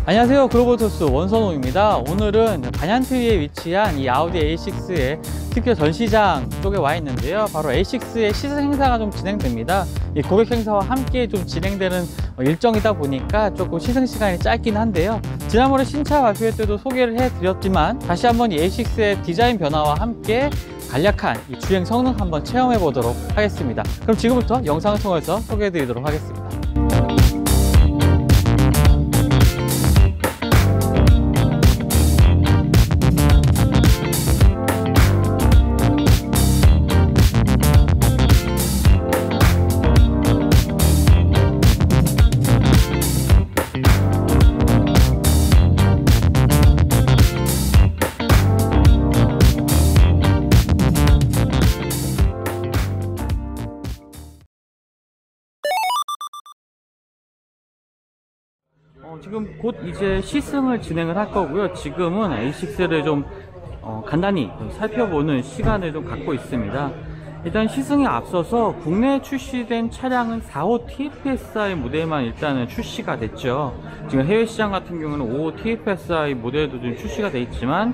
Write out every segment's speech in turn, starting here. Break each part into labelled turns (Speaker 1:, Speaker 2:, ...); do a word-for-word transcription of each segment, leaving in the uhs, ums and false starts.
Speaker 1: 안녕하세요, 글로벌토스 원선호입니다. 오늘은 반얀트위에 위치한 이 아우디 에이 식스의 특별 전시장 쪽에 와 있는데요. 바로 에이 식스의 시승 행사가 좀 진행됩니다. 이 고객 행사와 함께 좀 진행되는 일정이다 보니까 조금 시승 시간이 짧긴 한데요. 지난번에 신차 발표회 때도 소개를 해드렸지만 다시 한번 이 에이 식스의 디자인 변화와 함께 간략한 이 주행 성능 한번 체험해 보도록 하겠습니다. 그럼 지금부터 영상을 통해서 소개해 드리도록 하겠습니다. 어, 지금 곧 이제 시승을 진행을 할 거고요. 지금은 에이 식스를 좀 어, 간단히 살펴보는 시간을 좀 갖고 있습니다. 일단 시승에 앞서서 국내에 출시된 차량은 사 호 티 에프 에스 아이 모델만 일단은 출시가 됐죠. 지금 해외 시장 같은 경우는 오 호 티 에프 에스 아이 모델도 좀 출시가 돼 있지만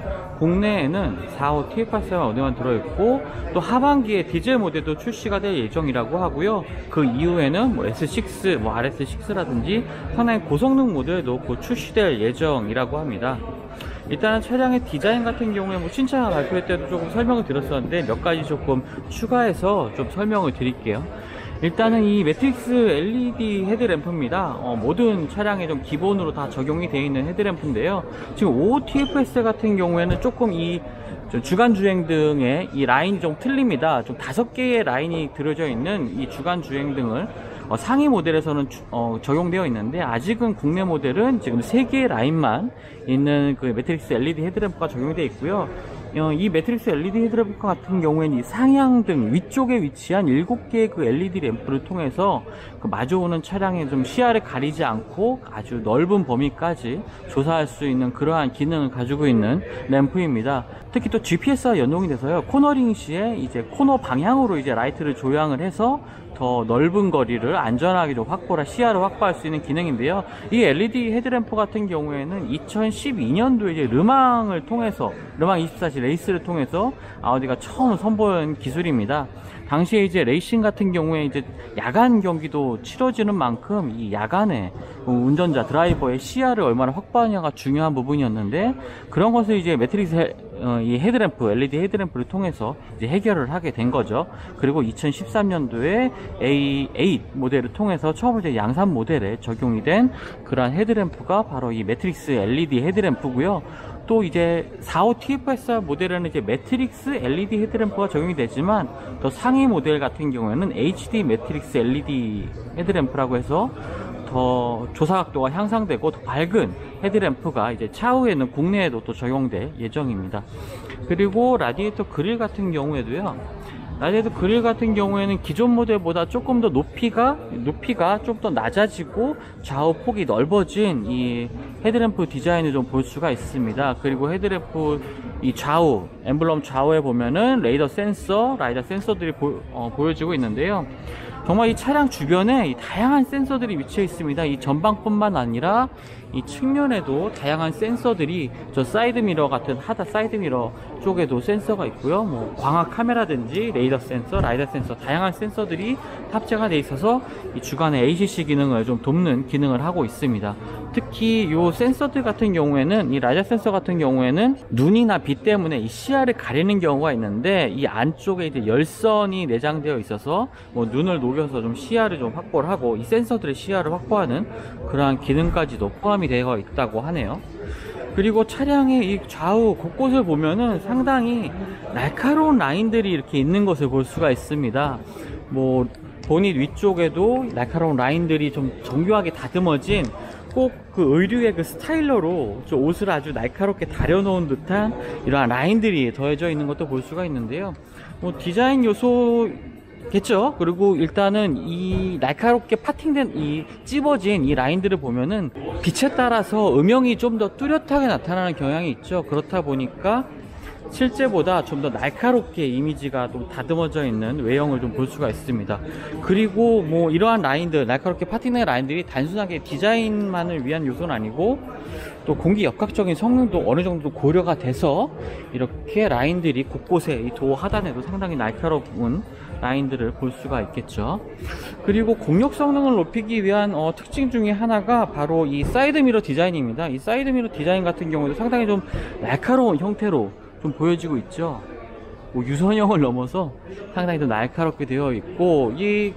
Speaker 1: 국내에는 사 호 티 에프 에스 아이 모델만 들어있고, 또 하반기에 디젤 모델도 출시가 될 예정이라고 하고요. 그 이후에는 뭐 에스 식스, 뭐 알 에스 식스라든지 상당히 고성능 모델도 곧 출시될 예정이라고 합니다. 일단은 차량의 디자인 같은 경우에 뭐 신차 발표회 때도 조금 설명을 드렸었는데 몇 가지 조금 추가해서 좀 설명을 드릴게요. 일단은 이 매트릭스 엘이디 헤드램프입니다. 어, 모든 차량에 좀 기본으로 다 적용이 되어 있는 헤드램프인데요. 지금 오 호 티 에프 에스 같은 경우에는 조금 이 주간 주행등의 이 라인이 좀 틀립니다. 좀 다섯 개의 라인이 들어져 있는 이 주간 주행등을 어, 상위 모델에서는 주, 어, 적용되어 있는데, 아직은 국내 모델은 지금 세 개의 라인만 있는 그 매트릭스 엘이디 헤드램프가 적용되어 있고요. 어, 이 매트릭스 엘이디 헤드램프 같은 경우에는 이 상향등 위쪽에 위치한 일곱 개의 그 엘이디 램프를 통해서 그 마주오는 차량의 좀 시야를 가리지 않고 아주 넓은 범위까지 조사할 수 있는 그러한 기능을 가지고 있는 램프입니다. 특히 또 지 피 에스와 연동이 돼서요, 코너링 시에 이제 코너 방향으로 이제 라이트를 조향을 해서 더 넓은 거리를 안전하게 좀 확보라 시야를 확보할 수 있는 기능인데요. 이 엘이디 헤드램프 같은 경우에는 이천십이 년도에 이제 르망을 통해서, 르망 이십사 시 레이스를 통해서 아우디가 처음 선보인 기술입니다. 당시에 이제 레이싱 같은 경우에 이제 야간 경기도 치러지는 만큼 이 야간에 운전자 드라이버의 시야를 얼마나 확보하냐가 중요한 부분이었는데, 그런 것을 이제 매트릭스 헤, 어, 이 헤드램프, 엘이디 헤드램프를 통해서 이제 해결을 하게 된 거죠. 그리고 이천십삼 년도에 에이 에잇 모델을 통해서 처음으로 이제 양산 모델에 적용이 된 그러한 헤드램프가 바로 이 매트릭스 엘이디 헤드램프고요. 또 이제 사 호 티 에프 에스 모델에는 이제 매트릭스 엘이디 헤드램프가 적용이 되지만, 더 상위 모델 같은 경우에는 에이치 디 매트릭스 엘이디 헤드램프라고 해서 더 조사각도가 향상되고 더 밝은 헤드램프가 이제 차후에는 국내에도 또 적용될 예정입니다. 그리고 라디에이터 그릴 같은 경우에도요, 라디에이터 그릴 같은 경우에는 기존 모델보다 조금 더 높이가 높이가 좀 더 낮아지고 좌우 폭이 넓어진 이 헤드램프 디자인을 좀 볼 수가 있습니다. 그리고 헤드램프 이 좌우 엠블럼 좌우에 보면은 레이더 센서, 라이다 센서들이 보, 어, 보여지고 있는데요. 정말 이 차량 주변에 이 다양한 센서들이 위치해 있습니다. 이 전방뿐만 아니라 이 측면에도 다양한 센서들이, 저 사이드미러 같은 하다 사이드미러 쪽에도 센서가 있고요. 뭐 광학 카메라든지 레이더 센서, 라이다 센서, 다양한 센서들이 탑재가 되어 있어서 이 주간의 에이 씨 씨 기능을 좀 돕는 기능을 하고 있습니다. 특히 이 센서들 같은 경우에는, 이 라이다 센서 같은 경우에는 눈이나 빛 때문에 이 시야를 가리는 경우가 있는데, 이 안쪽에 이제 열선이 내장되어 있어서 뭐 눈을 녹여서 좀 시야를 좀 확보를 하고 이 센서들의 시야를 확보하는 그러한 기능까지도 포함이 되어 있다고 하네요. 그리고 차량의 이 좌우 곳곳을 보면은 상당히 날카로운 라인들이 이렇게 있는 것을 볼 수가 있습니다. 뭐 보닛 위쪽에도 날카로운 라인들이 좀 정교하게 다듬어진, 꼭 그 의류의 그 스타일러로 저 옷을 아주 날카롭게 다려놓은 듯한 이러한 라인들이 더해져 있는 것도 볼 수가 있는데요. 뭐 디자인 요소 겠죠. 그리고 일단은 이 날카롭게 파팅된 이 찝어진 이 라인들을 보면은 빛에 따라서 음영이 좀 더 뚜렷하게 나타나는 경향이 있죠. 그렇다 보니까 실제보다 좀 더 날카롭게 이미지가 좀 다듬어져 있는 외형을 좀 볼 수가 있습니다. 그리고 뭐 이러한 라인들, 날카롭게 파티내 라인들이 단순하게 디자인만을 위한 요소는 아니고 또 공기 역학적인 성능도 어느 정도 고려가 돼서 이렇게 라인들이 곳곳에 이 도어 하단에도 상당히 날카로운 라인들을 볼 수가 있겠죠. 그리고 공력 성능을 높이기 위한 어, 특징 중에 하나가 바로 이 사이드미러 디자인입니다. 이 사이드미러 디자인 같은 경우도 상당히 좀 날카로운 형태로 좀 보여지고 있죠. 뭐 유선형을 넘어서 상당히 좀 날카롭게 되어 있고, 이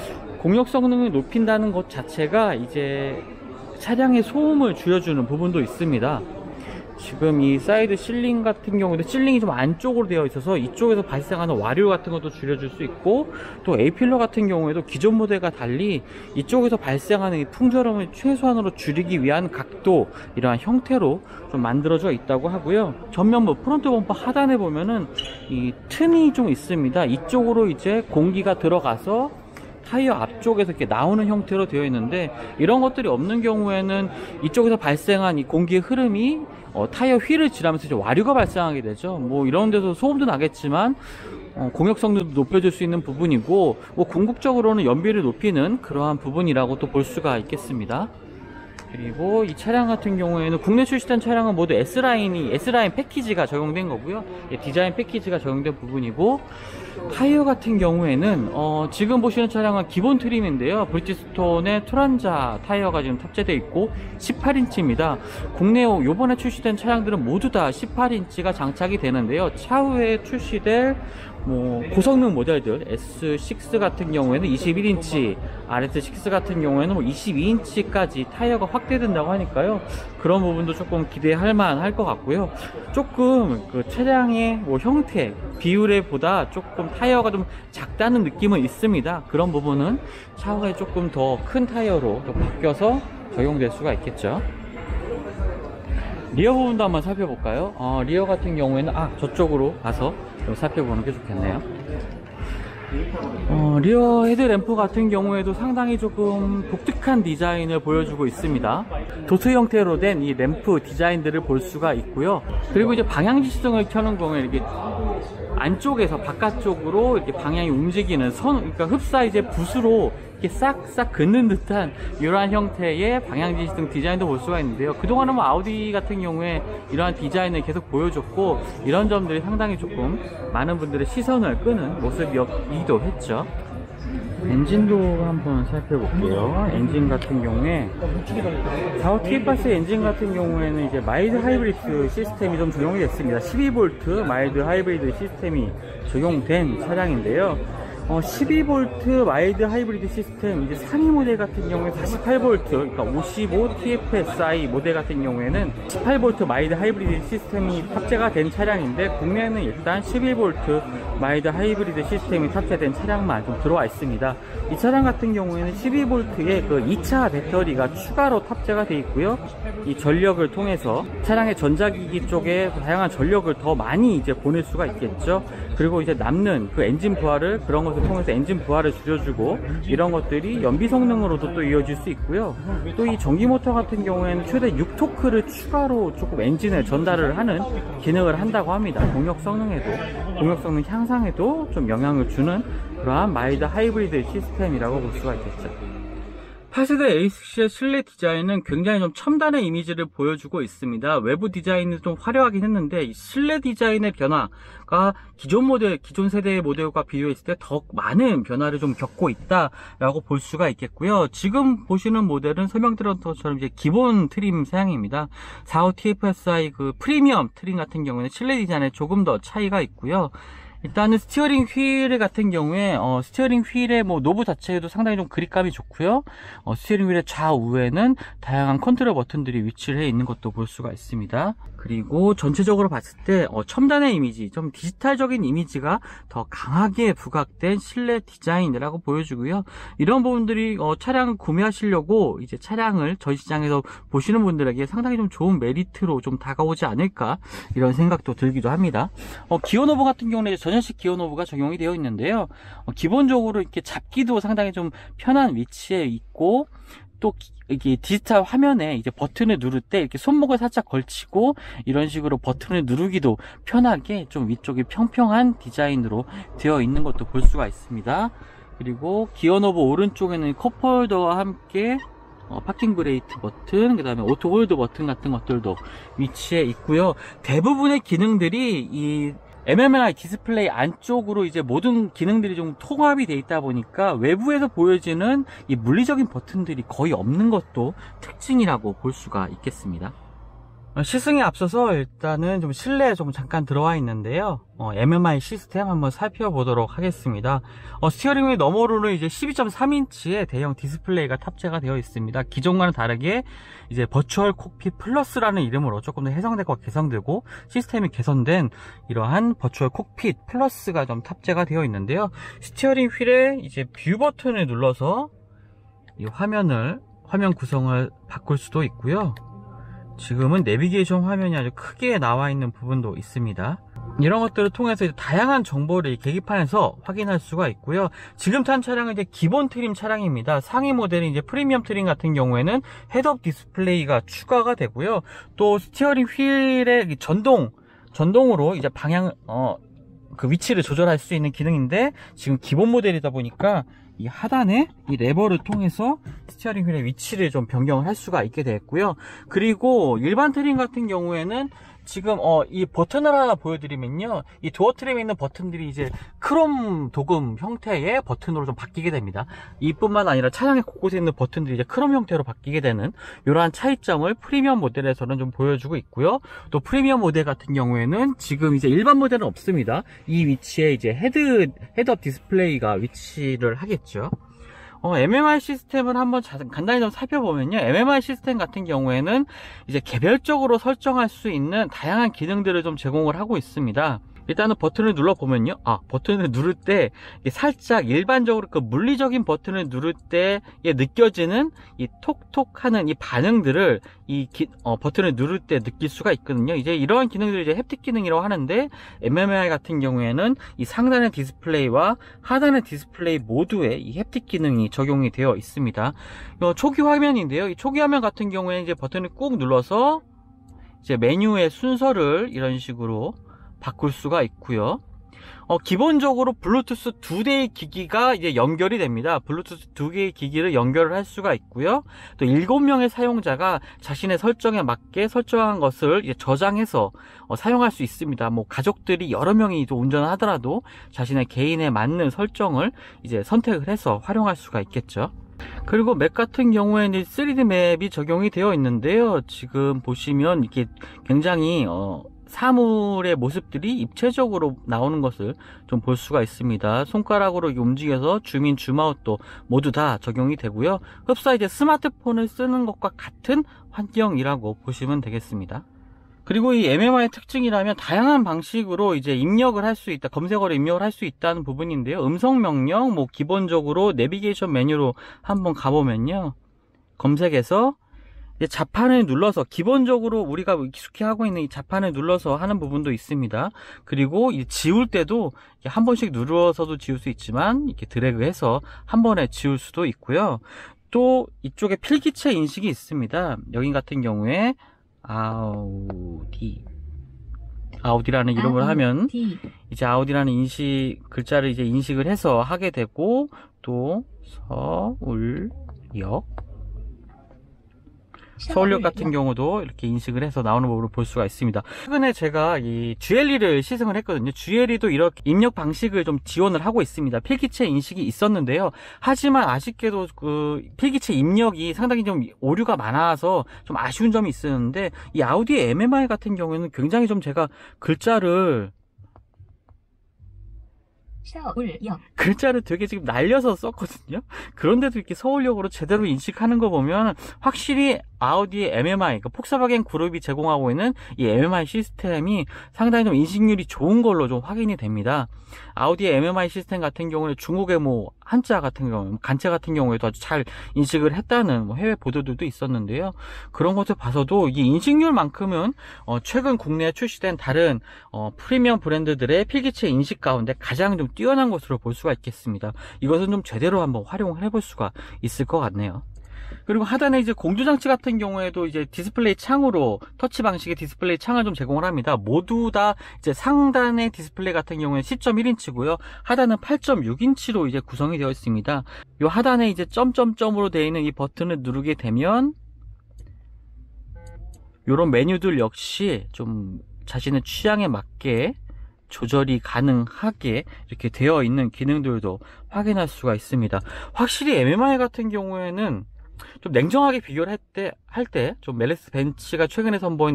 Speaker 1: 공력 성능을 높인다는 것 자체가 이제 차량의 소음을 줄여주는 부분도 있습니다. 지금 이 사이드 실링 같은 경우도 실링이 좀 안쪽으로 되어 있어서 이쪽에서 발생하는 와류 같은 것도 줄여줄 수 있고, 또 A필러 같은 경우에도 기존 모델과 달리 이쪽에서 발생하는 이 풍절음을 최소한으로 줄이기 위한 각도, 이러한 형태로 좀 만들어져 있다고 하고요. 전면부 프론트 범퍼 하단에 보면은 이 틈이 좀 있습니다. 이쪽으로 이제 공기가 들어가서 타이어 앞쪽에서 이렇게 나오는 형태로 되어 있는데, 이런 것들이 없는 경우에는 이쪽에서 발생한 이 공기의 흐름이 어, 타이어 휠을 지나면서 이제 와류가 발생하게 되죠. 뭐 이런 데서 소음도 나겠지만 어, 공력 성능도 높여줄 수 있는 부분이고, 뭐 궁극적으로는 연비를 높이는 그러한 부분이라고 또 볼 수가 있겠습니다. 그리고 이 차량 같은 경우에는 국내 출시된 차량은 모두 S라인이 S라인 패키지가 적용된 거고요. 예, 디자인 패키지가 적용된 부분이고, 타이어 같은 경우에는 어, 지금 보시는 차량은 기본 트림인데요. 브리지스톤의 투란자 타이어가 지금 탑재되어 있고 십팔 인치입니다. 국내 요번에 출시된 차량들은 모두 다 십팔 인치가 장착이 되는데요. 차후에 출시될 뭐 고성능 모델들 에스 식스 같은 경우에는 이십일 인치, 알에스 식스 같은 경우에는 뭐 이십이 인치까지 타이어가 확대된다고 하니까요. 그런 부분도 조금 기대할 만할 것 같고요. 조금 그 차량의 뭐 형태, 비율에 보다 조금 타이어가 좀 작다는 느낌은 있습니다. 그런 부분은 차후에 조금 더 큰 타이어로 또 바뀌어서 적용될 수가 있겠죠. 리어 부분도 한번 살펴볼까요? 어, 리어 같은 경우에는 아 저쪽으로 가서 좀 살펴보는 게 좋겠네요. 어, 리어 헤드램프 같은 경우에도 상당히 조금 독특한 디자인을 보여주고 있습니다. 도트 형태로 된 이 램프 디자인들을 볼 수가 있고요. 그리고 이제 방향지 시동을 켜는 경우에 이렇게 안쪽에서 바깥쪽으로 이렇게 방향이 움직이는 선, 그러니까 흡사이제 붓으로 이렇게 싹싹 긋는 듯한 이러한 형태의 방향지 시동 디자인도 볼 수가 있는데요. 그동안은 뭐 아우디 같은 경우에 이러한 디자인을 계속 보여줬고, 이런 점들이 상당히 조금 많은 분들의 시선을 끄는 모습이기도 했죠. 엔진도 한번 살펴볼게요. 엔진 같은 경우에 사오 티에프아르 엔진 같은 경우에는 이제 마일드 하이브리드 시스템이 좀 적용이 됐습니다. 십이 볼트 마일드 하이브리드 시스템이 적용된 차량인데요. 어, 십이 볼트 마일드 하이브리드 시스템 이제 상위 모델 같은 경우에 사십팔 볼트, 그러니까 오십오 티에프에스아이 모델 같은 경우에는 십팔 볼트 마일드 하이브리드 시스템이 탑재가 된 차량인데, 국내에는 일단 십이 볼트 마일드 하이브리드 시스템이 탑재된 차량만 좀 들어와 있습니다. 이 차량 같은 경우에는 십이 볼트의 그 이 차 배터리가 추가로 탑재가 되어 있고요. 이 전력을 통해서 차량의 전자기기 쪽에 다양한 전력을 더 많이 이제 보낼 수가 있겠죠. 그리고 이제 남는 그 엔진 부하를, 그런 것을 통해서 엔진 부하를 줄여주고, 이런 것들이 연비 성능으로도 또 이어질 수 있고요. 또 이 전기 모터 같은 경우에는 최대 육 토크를 추가로 조금 엔진에 전달을 하는 기능을 한다고 합니다. 공력 성능에도, 공력 성능 향상에도 좀 영향을 주는 그러한 마일드 하이브리드 시스템이라고 볼 수가 있겠죠. 팔 세대 에이식스의 실내 디자인은 굉장히 좀 첨단의 이미지를 보여주고 있습니다. 외부 디자인은 좀 화려하긴 했는데, 이 실내 디자인의 변화가 기존 모델, 기존 세대의 모델과 비교했을 때 더 많은 변화를 좀 겪고 있다라고 볼 수가 있겠고요. 지금 보시는 모델은 설명드렸던 것처럼 이제 기본 트림 사양입니다. 사오 티에프에스아이 그 프리미엄 트림 같은 경우는 실내 디자인에 조금 더 차이가 있고요. 일단은 스티어링 휠 같은 경우에 어, 스티어링 휠의 뭐 노브 자체도 상당히 좀 그립감이 좋고요. 어, 스티어링 휠의 좌우에는 다양한 컨트롤 버튼들이 위치를 해 있는 것도 볼 수가 있습니다. 그리고 전체적으로 봤을 때 어, 첨단의 이미지, 좀 디지털적인 이미지가 더 강하게 부각된 실내 디자인이라고 보여주고요. 이런 부분들이 어, 차량을 구매하시려고 이제 차량을 전시장에서 보시는 분들에게 상당히 좀 좋은 메리트로 좀 다가오지 않을까, 이런 생각도 들기도 합니다. 어, 기어노브 같은 경우는 이제 전연식 기어노브가 적용이 되어 있는데요. 어, 기본적으로 이렇게 잡기도 상당히 좀 편한 위치에 있고, 또 이게 디지털 화면에 이제 버튼을 누를 때 이렇게 손목을 살짝 걸치고 이런 식으로 버튼을 누르기도 편하게 좀 위쪽이 평평한 디자인으로 되어 있는 것도 볼 수가 있습니다. 그리고 기어 노브 오른쪽에는 컵홀더와 함께 어, 파킹 브레이크 버튼, 그 다음에 오토 홀드 버튼 같은 것들도 위치해 있고요. 대부분의 기능들이 이 엠엠아이 디스플레이 안쪽으로 이제 모든 기능들이 좀 통합이 되어 있다 보니까 외부에서 보여지는 이 물리적인 버튼들이 거의 없는 것도 특징이라고 볼 수가 있겠습니다. 시승에 앞서서 일단은 좀 실내에 좀 잠깐 들어와 있는데요. 어, 엠엠아이 시스템 한번 살펴보도록 하겠습니다. 어, 스티어링 휠 너머로는 이제 십이 점 삼 인치의 대형 디스플레이가 탑재가 되어 있습니다. 기존과는 다르게 이제 버추얼 콕핏 플러스라는 이름으로 조금 더 해상되고 개성되고 시스템이 개선된 이러한 버추얼 콕핏 플러스가 좀 탑재가 되어 있는데요. 스티어링 휠에 이제 뷰 버튼을 눌러서 이 화면을 화면 구성을 바꿀 수도 있고요. 지금은 내비게이션 화면이 아주 크게 나와 있는 부분도 있습니다. 이런 것들을 통해서 이제 다양한 정보를 계기판에서 확인할 수가 있고요. 지금 탄 차량은 이제 기본 트림 차량입니다. 상위 모델인 이제 프리미엄 트림 같은 경우에는 헤드업 디스플레이가 추가가 되고요. 또 스티어링 휠의 전동, 전동으로 이제 방향, 어, 그 위치를 조절할 수 있는 기능인데 지금 기본 모델이다 보니까 이 하단에 이 레버를 통해서 스티어링 휠의 위치를 좀 변경을 할 수가 있게 됐고요. 그리고 일반 트림 같은 경우에는 지금 어 이 버튼을 하나 보여드리면요, 이 도어 트림에 있는 버튼들이 이제 크롬 도금 형태의 버튼으로 좀 바뀌게 됩니다. 이뿐만 아니라 차량의 곳곳에 있는 버튼들이 이제 크롬 형태로 바뀌게 되는 이러한 차이점을 프리미엄 모델에서는 좀 보여주고 있고요. 또 프리미엄 모델 같은 경우에는 지금 이제 일반 모델은 없습니다. 이 위치에 이제 헤드 헤드업 디스플레이가 위치를 하겠죠. 어, 엠엠아이 시스템을 한번 자, 간단히 좀 살펴보면요, 엠엠아이 시스템 같은 경우에는 이제 개별적으로 설정할 수 있는 다양한 기능들을 좀 제공을 하고 있습니다. 일단은 버튼을 눌러보면요, 아, 버튼을 누를 때 살짝 일반적으로 그 물리적인 버튼을 누를 때 느껴지는 이 톡톡 하는 이 반응들을 이 기, 어, 버튼을 누를 때 느낄 수가 있거든요. 이제 이러한 기능들을 이제 햅틱 기능이라고 하는데, 엠엠아이 같은 경우에는 이 상단의 디스플레이와 하단의 디스플레이 모두에 이 햅틱 기능이 적용이 되어 있습니다. 어, 초기 화면인데요, 이 초기 화면 같은 경우에는 이제 버튼을 꾹 눌러서 이제 메뉴의 순서를 이런 식으로 바꿀 수가 있고요. 어, 기본적으로 블루투스 두 대의 기기가 이제 연결이 됩니다. 블루투스 두 개의 기기를 연결을 할 수가 있고요. 또 일곱 명의 사용자가 자신의 설정에 맞게 설정한 것을 이제 저장해서 어, 사용할 수 있습니다. 뭐 가족들이 여러 명이 또 운전을 하더라도 자신의 개인에 맞는 설정을 이제 선택을 해서 활용할 수가 있겠죠. 그리고 맵 같은 경우에는 쓰리디 맵이 적용이 되어 있는데요. 지금 보시면 이게 굉장히 어, 사물의 모습들이 입체적으로 나오는 것을 좀 볼 수가 있습니다. 손가락으로 움직여서 줌인, 줌아웃도 모두 다 적용이 되고요. 흡사 이제 스마트폰을 쓰는 것과 같은 환경이라고 보시면 되겠습니다. 그리고 이 엠엠아이의 특징이라면 다양한 방식으로 이제 입력을 할 수 있다, 검색어로 입력을 할 수 있다는 부분인데요. 음성 명령, 뭐 기본적으로 내비게이션 메뉴로 한번 가보면요, 검색에서 이제 자판을 눌러서, 기본적으로 우리가 익숙히 하고 있는 이 자판을 눌러서 하는 부분도 있습니다. 그리고 이 지울 때도 한 번씩 눌러서도 지울 수 있지만 이렇게 드래그해서 한 번에 지울 수도 있고요. 또 이쪽에 필기체 인식이 있습니다. 여기 같은 경우에 아우디 아우디라는 이름을 아우디. 하면 이제 아우디라는 인식 글자를 이제 인식을 해서 하게 되고, 또 서울역 서울역 같은 경우도 이렇게 인식을 해서 나오는 부분을 볼 수가 있습니다. 최근에 제가 이 지엘이를 시승을 했거든요. 지엘이도 이렇게 입력 방식을 좀 지원을 하고 있습니다. 필기체 인식이 있었는데요. 하지만 아쉽게도 그 필기체 입력이 상당히 좀 오류가 많아서 좀 아쉬운 점이 있었는데, 이 아우디 엠엠아이 같은 경우에는 굉장히 좀 제가 글자를 서울역 글자를 되게 지금 날려서 썼거든요. 그런데도 이렇게 서울역으로 제대로 인식하는 거 보면 확실히 아우디의 엠엠아이, 그러니까 폭스바겐 그룹이 제공하고 있는 이 엠엠아이 시스템이 상당히 좀 인식률이 좋은 걸로 좀 확인이 됩니다. 아우디의 엠엠아이 시스템 같은 경우는 중국의 뭐 한자 같은 경우, 간체 같은 경우에도 아주 잘 인식을 했다는 뭐 해외 보도들도 있었는데요. 그런 것을 봐서도 이 인식률만큼은 어 최근 국내에 출시된 다른 어 프리미엄 브랜드들의 필기체 인식 가운데 가장 좀 뛰어난 것으로 볼 수가 있겠습니다. 이것은 좀 제대로 한번 활용을 해볼 수가 있을 것 같네요. 그리고 하단에 이제 공조장치 같은 경우에도 이제 디스플레이 창으로 터치 방식의 디스플레이 창을 좀 제공을 합니다. 모두 다 이제 상단의 디스플레이 같은 경우에 십 점 일 인치고요. 하단은 팔 점 육 인치로 이제 구성이 되어 있습니다. 이 하단에 이제 점점점으로 되어 있는 이 버튼을 누르게 되면 이런 메뉴들 역시 좀 자신의 취향에 맞게 조절이 가능하게 이렇게 되어 있는 기능들도 확인할 수가 있습니다. 확실히 엠엠아이 같은 경우에는 좀 냉정하게 비교를 할 때, 할 때, 좀 멜레스 벤츠가 최근에 선보인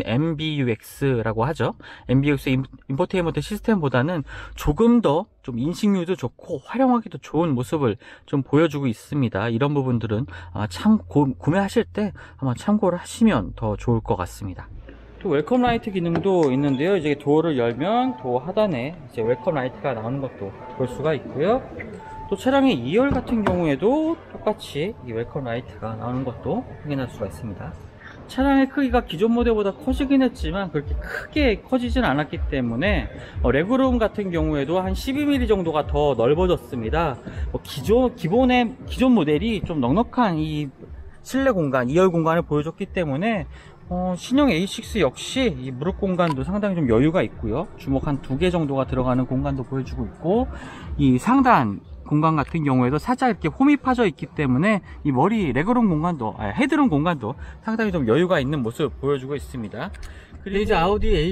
Speaker 1: 엠비유엑스라고 하죠. 엠비유엑스 인포테인먼트 시스템보다는 조금 더 좀 인식률도 좋고 활용하기도 좋은 모습을 좀 보여주고 있습니다. 이런 부분들은 아마 참, 고, 구매하실 때 아마 참고를 하시면 더 좋을 것 같습니다. 또 웰컴 라이트 기능도 있는데요. 이제 도어를 열면 도어 하단에 이제 웰컴 라이트가 나오는 것도 볼 수가 있고요. 또 차량의 이 열 같은 경우에도 똑같이 이 웰컴 라이트가 나오는 것도 확인할 수가 있습니다. 차량의 크기가 기존 모델보다 커지긴 했지만 그렇게 크게 커지진 않았기 때문에 어, 레그룸 같은 경우에도 한 십이 밀리미터 정도가 더 넓어졌습니다. 뭐 기존 기본의 기존 모델이 좀 넉넉한 이 실내 공간, 이 열 공간을 보여줬기 때문에 어, 신형 에이 식스 역시 이 무릎 공간도 상당히 좀 여유가 있고요. 주먹 한 두 개 정도가 들어가는 공간도 보여주고 있고, 이 상단 공간 같은 경우에도 살짝 이렇게 홈이 파져 있기 때문에 이 머리 레그룸 공간도, 아, 헤드룸 공간도 상당히 좀 여유가 있는 모습 보여주고 있습니다. 그리고 이제 아우디 에이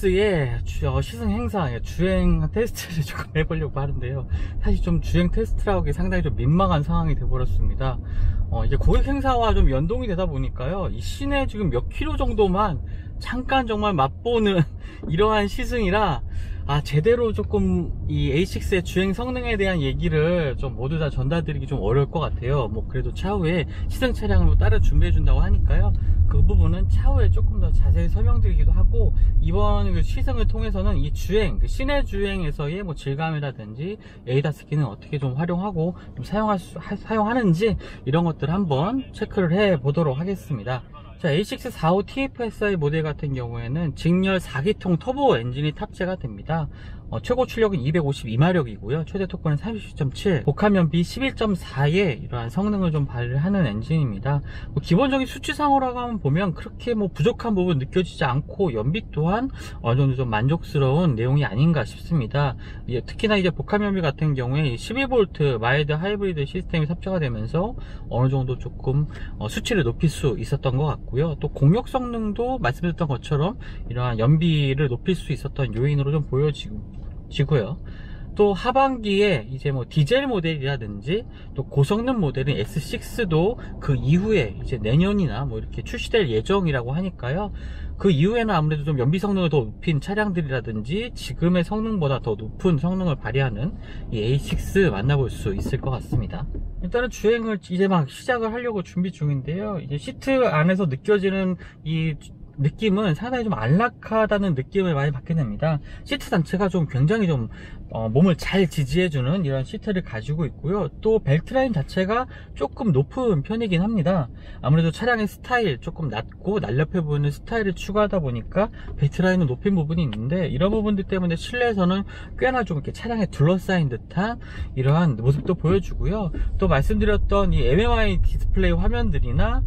Speaker 1: 식스의 주, 어, 시승 행사, 주행 테스트를 조금 해보려고 하는데요. 사실 좀 주행 테스트라고 하기 상당히 좀 민망한 상황이 되어버렸습니다. 어, 이제 고객 행사와 좀 연동이 되다 보니까요. 이 시내 지금 몇 킬로 정도만 잠깐 정말 맛보는 이러한 시승이라, 아, 제대로 조금 이 에이 식스의 주행 성능에 대한 얘기를 좀 모두 다 전달드리기 좀 어려울 것 같아요. 뭐 그래도 차후에 시승 차량으로 따로 준비해 준다고 하니까요. 그 부분은 차후에 조금 더 자세히 설명드리기도 하고, 이번 그 시승을 통해서는 이 주행, 그 시내 주행에서의 뭐 질감이라든지 에이다스 기능 어떻게 좀 활용하고 좀 사용할 수, 하, 사용하는지 이런 것들 한번 체크를 해 보도록 하겠습니다. 자, 에이 식스 사십오 티에프에스아이 모델 같은 경우에는 직렬 사 기통 터보 엔진이 탑재가 됩니다. 어, 최고 출력은 이백오십이 마력이고요. 최대 토크는 삼십칠 점 칠, 복합연비 십일 점 사의 이러한 성능을 좀 발휘하는 엔진입니다. 뭐 기본적인 수치상으로 보면 그렇게 뭐 부족한 부분 느껴지지 않고, 연비 또한 어느 정도 좀 만족스러운 내용이 아닌가 싶습니다. 예, 특히나 이제 복합연비 같은 경우에 십일 볼트 마일드 하이브리드 시스템이 탑재가 되면서 어느 정도 조금 어, 수치를 높일 수 있었던 것 같고요. 또 공력 성능도 말씀드렸던 것처럼 이러한 연비를 높일 수 있었던 요인으로 좀 보여지고 지고요. 또 하반기에 이제 뭐 디젤 모델이라든지 또 고성능 모델인 에스 식스도 그 이후에 이제 내년이나 뭐 이렇게 출시될 예정이라고 하니까요. 그 이후에는 아무래도 좀 연비 성능을 더 높인 차량들이라든지 지금의 성능보다 더 높은 성능을 발휘하는 이 에이 식스 만나볼 수 있을 것 같습니다. 일단은 주행을 이제 막 시작을 하려고 준비 중인데요. 이제 시트 안에서 느껴지는 이 느낌은 상당히 좀 안락하다는 느낌을 많이 받게 됩니다. 시트 자체가 좀 굉장히 좀 어, 몸을 잘 지지해주는 이런 시트를 가지고 있고요. 또 벨트라인 자체가 조금 높은 편이긴 합니다. 아무래도 차량의 스타일, 조금 낮고 날렵해 보이는 스타일을 추구하다 보니까 벨트라인은 높인 부분이 있는데, 이런 부분들 때문에 실내에서는 꽤나 좀 이렇게 차량에 둘러싸인 듯한 이러한 모습도 보여주고요. 또 말씀드렸던 이 엠엠아이 디스플레이 화면들이나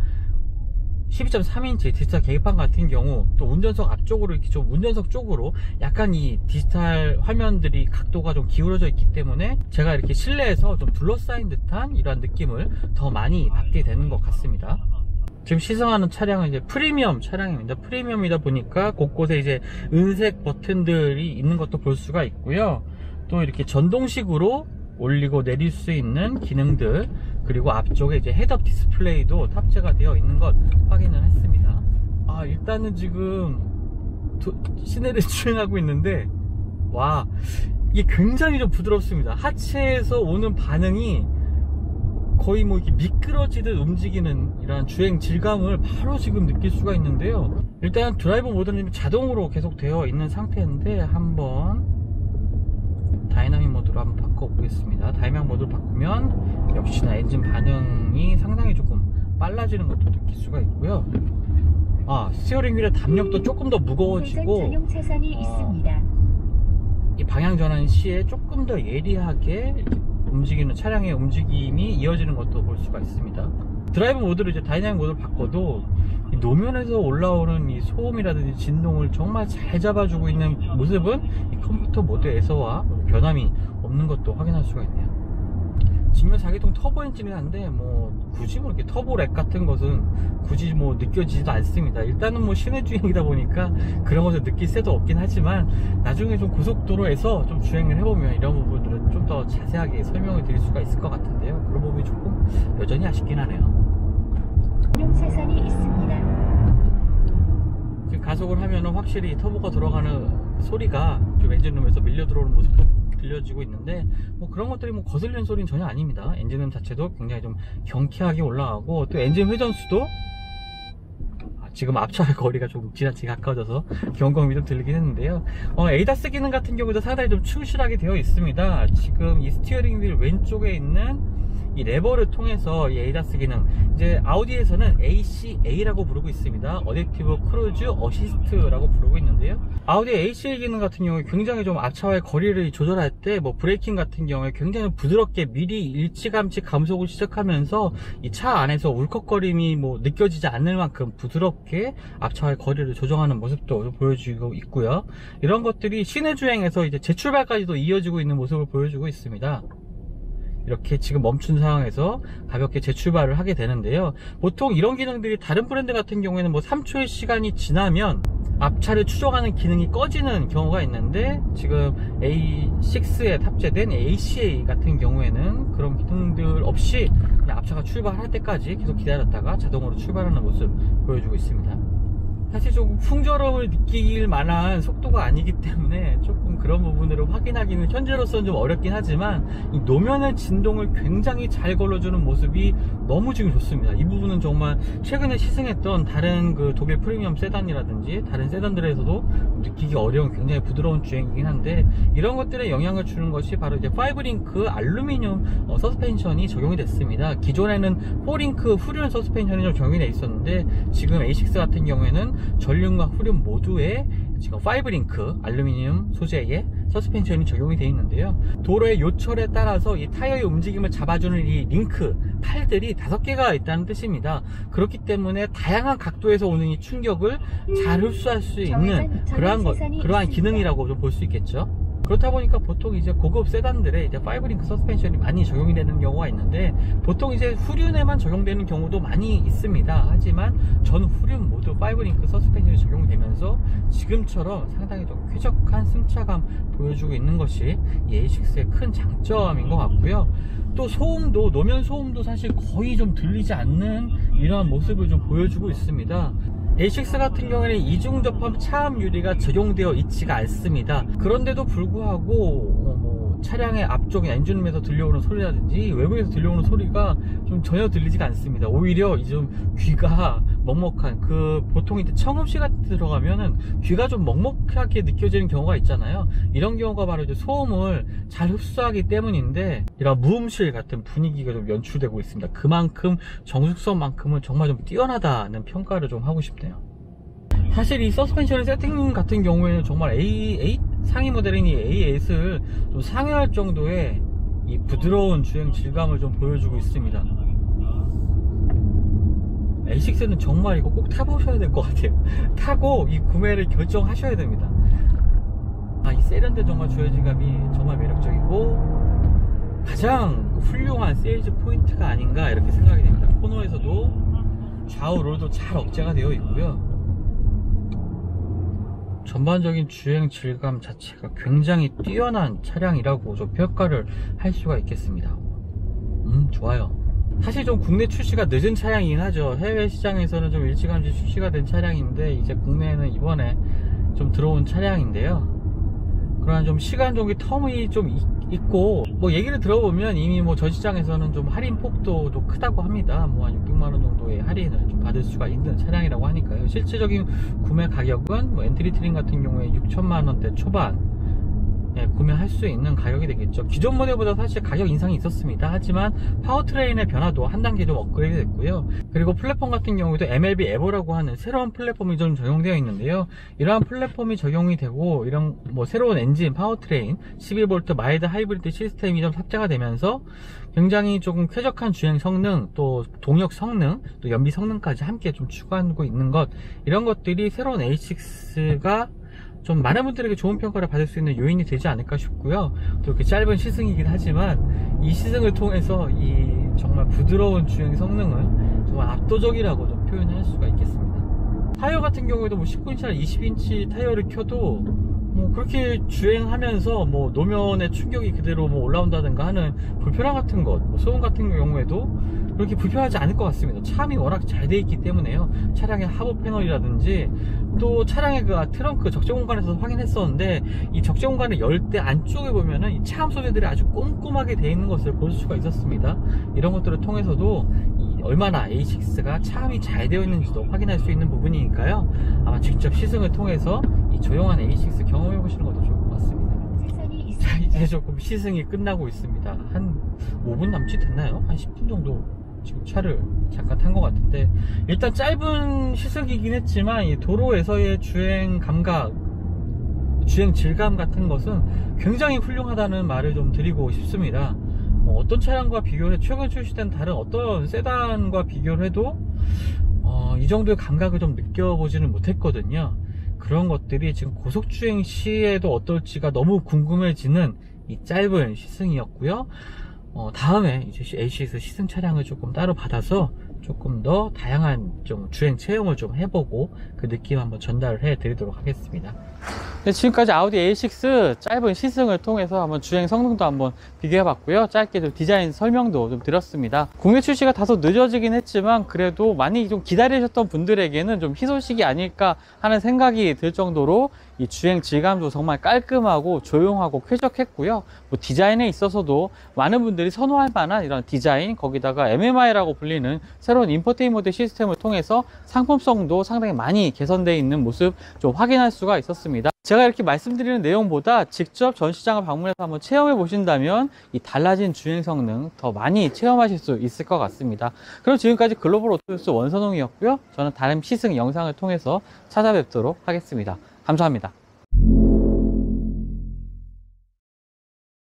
Speaker 1: 십이 점 삼 인치 디지털 계기판 같은 경우, 또 운전석 앞쪽으로 이렇게 좀 운전석 쪽으로 약간 이 디지털 화면들이 각도가 좀 기울어져 있기 때문에 제가 이렇게 실내에서 좀 둘러싸인 듯한 이러한 느낌을 더 많이 받게 되는 것 같습니다. 지금 시승하는 차량은 이제 프리미엄 차량입니다. 프리미엄이다 보니까 곳곳에 이제 은색 버튼들이 있는 것도 볼 수가 있고요. 또 이렇게 전동식으로 올리고 내릴 수 있는 기능들, 그리고 앞쪽에 이제 헤드업 디스플레이도 탑재가 되어 있는 것 확인을 했습니다. 아, 일단은 지금 도, 시내를 주행하고 있는데, 와, 이게 굉장히 좀 부드럽습니다. 하체에서 오는 반응이 거의 뭐 이렇게 미끄러지듯 움직이는 이런 주행 질감을 바로 지금 느낄 수가 있는데요. 일단 드라이브 모드는 자동으로 계속 되어 있는 상태인데, 한번 다이나믹 모드로 한번 바꿔보겠습니다. 다이나믹 모드로 바꾸면 역시나 엔진 반응이 상당히 조금 빨라지는 것도 느낄 수가 있고요. 아, 스티어링 휠의 담력도 조금 더 무거워지고,
Speaker 2: 전용 차선이
Speaker 1: 어,
Speaker 2: 있습니다.
Speaker 1: 이 방향 전환 시에 조금 더 예리하게 움직이는 차량의 움직임이 이어지는 것도 볼 수가 있습니다. 드라이브 모드로 이제 다이나믹 모드로 바꿔도 이 노면에서 올라오는 이 소음이라든지 진동을 정말 잘 잡아주고 있는 모습은 이 컴포터 모드에서와 변함이 없는 것도 확인할 수가 있네요. 직면 사 기통 터보 엔진이긴 한데 뭐 굳이 뭐 이렇게 터보렉 같은 것은 굳이 뭐 느껴지지도 않습니다. 일단은 뭐 시내 주행이다 보니까 그런 것을 느낄 새도 없긴 하지만 나중에 좀 고속도로에서 좀 주행을 해보면 이런 부분들은 좀 더 자세하게 설명을 드릴 수가 있을 것 같은데요. 그런 부분이 조금 여전히 아쉽긴 하네요.
Speaker 2: 용사선이 있습니다.
Speaker 1: 지금 가속을 하면은 확실히 터보가 돌아가는 소리가 좀 엔진룸에서 밀려 들어오는 모습도 들려지고 있는데 뭐 그런 것들이 뭐 거슬리는 소리는 전혀 아닙니다. 엔진음 자체도 굉장히 좀 경쾌하게 올라가고 또 엔진 회전수도 지금 앞차의 거리가 좀 지나치게 가까워져서 경고음이 좀 들리긴 했는데요. 어, 에이다스 기능 같은 경우도 상당히 좀 충실하게 되어 있습니다. 지금 이 스티어링 휠 왼쪽에 있는 이 레버를 통해서 이 에이다스 기능, 이제 아우디에서는 에이씨에이라고 부르고 있습니다. 어댑티브 크루즈 어시스트라고 부르고 있는데요. 아우디 에이씨에이 기능 같은 경우에 굉장히 좀 앞차와의 거리를 조절할 때 뭐 브레이킹 같은 경우에 굉장히 부드럽게 미리 일찌감치 감속을 시작하면서 이 차 안에서 울컥거림이 뭐 느껴지지 않을 만큼 부드럽게 앞차와의 거리를 조정하는 모습도 보여주고 있고요. 이런 것들이 시내 주행에서 이제 재출발까지도 이어지고 있는 모습을 보여주고 있습니다. 이렇게 지금 멈춘 상황에서 가볍게 재출발을 하게 되는데요. 보통 이런 기능들이 다른 브랜드 같은 경우에는 뭐 삼 초의 시간이 지나면 앞차를 추적하는 기능이 꺼지는 경우가 있는데 지금 에이 식스에 탑재된 에이씨에이 같은 경우에는 그런 기능들 없이 그냥 앞차가 출발할 때까지 계속 기다렸다가 자동으로 출발하는 모습 보여주고 있습니다. 사실 조금 풍조로움을 느낄 만한 속도가 아니기 때문에 조금 그런 부분으로 확인하기는 현재로서는 좀 어렵긴 하지만 이 노면의 진동을 굉장히 잘 걸러주는 모습이 너무 지금 좋습니다. 이 부분은 정말 최근에 시승했던 다른 그 독일 프리미엄 세단이라든지 다른 세단들에서도 느끼기 어려운 굉장히 부드러운 주행이긴 한데 이런 것들에 영향을 주는 것이 바로 이제 파이브 링크 알루미늄 어, 서스펜션이 적용이 됐습니다. 기존에는 사 링크 후륜 서스펜션이 좀 적용이 돼 있었는데 지금 에이 식스 같은 경우에는 전륜과 후륜 모두에 지금 파이브 링크 알루미늄 소재의 서스펜션이 적용이 되어 있는데요. 도로의 요철에 따라서 이 타이어의 움직임을 잡아주는 이 링크 팔들이 다섯 개가 있다는 뜻입니다. 그렇기 때문에 다양한 각도에서 오는 이 충격을 잘 흡수할 수 있는 그러한 것, 그러한 기능이라고 좀 볼 수 있겠죠. 그렇다 보니까 보통 이제 고급 세단들에 이제 파이브 링크 서스펜션이 많이 적용이 되는 경우가 있는데 보통 이제 후륜에만 적용되는 경우도 많이 있습니다. 하지만 전 후륜 모두 파이브 링크 서스펜션이 적용이 되면서 지금처럼 상당히 좀 쾌적한 승차감 보여주고 있는 것이 이 에이 식스의 큰 장점인 것 같고요. 또 소음도 노면 소음도 사실 거의 좀 들리지 않는 이러한 모습을 좀 보여주고 있습니다. 에이 식스 같은 경우에는 이중 접합 차음 유리가 적용되어 있지가 않습니다. 그런데도 불구하고 어, 뭐 차량의 앞쪽 엔진룸에서 들려오는 소리라든지 외부에서 들려오는 소리가 좀 전혀 들리지가 않습니다. 오히려 좀 귀가 먹먹한 그 보통 이제 청음씨 같은 데 들어가면은 귀가 좀 먹먹하게 느껴지는 경우가 있잖아요. 이런 경우가 바로 이제 소음을 잘 흡수하기 때문인데 이런 무음실 같은 분위기가 좀 연출되고 있습니다. 그만큼 정숙성만큼은 정말 좀 뛰어나다는 평가를 좀 하고 싶네요. 사실 이 서스펜션 세팅 같은 경우에는 정말 에이 에잇 상위 모델인 이 에이 에잇을 좀 상회할 정도의 이 부드러운 주행 질감을 좀 보여주고 있습니다. 에이 식스는 정말 이거 꼭 타보셔야 될 것 같아요. 타고 이 구매를 결정하셔야 됩니다. 아, 이 세련된 정말 주행질감이 정말 매력적이고 가장 훌륭한 세일즈 포인트가 아닌가 이렇게 생각이 됩니다. 코너에서도 좌우 롤도 잘 억제가 되어 있고요. 전반적인 주행 질감 자체가 굉장히 뛰어난 차량이라고 좀 평가를 할 수가 있겠습니다. 음, 좋아요. 사실 좀 국내 출시가 늦은 차량이긴 하죠. 해외 시장에서는 좀 일찌감치 출시가 된 차량인데 이제 국내에는 이번에 좀 들어온 차량인데요. 그러한 좀 시간 정도 텀이 좀 있고 뭐 얘기를 들어보면 이미 뭐 전 시장에서는 좀 할인 폭도 좀 크다고 합니다. 뭐 한 육백만 원 정도의 할인을 좀 받을 수가 있는 차량이라고 하니까요. 실질적인 구매 가격은 뭐 엔트리 트림 같은 경우에 육천만 원대 초반, 예, 구매할 수 있는 가격이 되겠죠. 기존 모델보다 사실 가격 인상이 있었습니다. 하지만 파워트레인의 변화도 한 단계 좀 업그레이드 됐고요. 그리고 플랫폼 같은 경우도 엠엘비 에보라고 하는 새로운 플랫폼이 좀 적용되어 있는데요. 이러한 플랫폼이 적용이 되고 이런 뭐 새로운 엔진, 파워트레인, 십이 볼트 마일드 하이브리드 시스템이 좀 탑재가 되면서 굉장히 조금 쾌적한 주행 성능, 또 동력 성능, 또 연비 성능까지 함께 좀 추가하고 있는 것, 이런 것들이 새로운 에이식스가 좀 많은 분들에게 좋은 평가를 받을 수 있는 요인이 되지 않을까 싶고요. 또 이렇게 짧은 시승이긴 하지만 이 시승을 통해서 이 정말 부드러운 주행 성능을 정말 압도적이라고 좀 표현할 수가 있겠습니다. 타이어 같은 경우에도 뭐 십구 인치나 이십 인치 타이어를 켜도 뭐 그렇게 주행하면서 뭐 노면의 충격이 그대로 뭐 올라온다든가 하는 불편함 같은 것, 뭐 소음 같은 경우에도 그렇게 불편하지 않을 것 같습니다. 차음이 워낙 잘 되어 있기 때문에요. 차량의 하부 패널이라든지 또 차량의 그 트렁크 적재 공간에서 확인했었는데, 이 적재 공간을 열 때 안쪽에 보면은 이 차음 소재들이 아주 꼼꼼하게 되어 있는 것을 볼 수가 있었습니다. 이런 것들을 통해서도 이 얼마나 에이식스가 차음이 잘 되어 있는지도 확인할 수 있는 부분이니까요. 아마 직접 시승을 통해서 이 조용한 에이식스 경험해 보시는 것도 좋을 것 같습니다. 자, 이제 조금 시승이 끝나고 있습니다. 한 오 분 남짓 됐나요? 한 십 분 정도 지금 차를 잠깐 탄 것 같은데, 일단 짧은 시승이긴 했지만 이 도로에서의 주행 감각, 주행 질감 같은 것은 굉장히 훌륭하다는 말을 좀 드리고 싶습니다. 어, 어떤 차량과 비교를 해, 최근 출시된 다른 어떤 세단과 비교를 해도 어, 이 정도의 감각을 좀 느껴보지는 못했거든요. 그런 것들이 지금 고속주행 시에도 어떨지가 너무 궁금해지는 이 짧은 시승이었고요. 어, 다음에 이제 에이식스 시승 차량을 조금 따로 받아서 조금 더 다양한 좀 주행 체험을 좀 해보고 그 느낌 한번 전달을 해 드리도록 하겠습니다. 네, 지금까지 아우디 에이식스 짧은 시승을 통해서 한번 주행 성능도 한번 비교해 봤고요. 짧게 좀 디자인 설명도 좀 드렸습니다. 국내 출시가 다소 늦어지긴 했지만 그래도 많이 좀 기다리셨던 분들에게는 좀 희소식이 아닐까 하는 생각이 들 정도로 이 주행 질감도 정말 깔끔하고 조용하고 쾌적했고요. 뭐 디자인에 있어서도 많은 분들이 선호할 만한 이런 디자인, 거기다가 엠엠아이라고 불리는 새로운 인포테인먼트 시스템을 통해서 상품성도 상당히 많이 개선되어 있는 모습 좀 확인할 수가 있었습니다. 제가 이렇게 말씀드리는 내용보다 직접 전시장을 방문해서 한번 체험해 보신다면 이 달라진 주행 성능 더 많이 체험하실 수 있을 것 같습니다. 그럼 지금까지 글로벌 오토뉴스 원선홍이었고요. 저는 다른 시승 영상을 통해서 찾아뵙도록 하겠습니다. 감사합니다.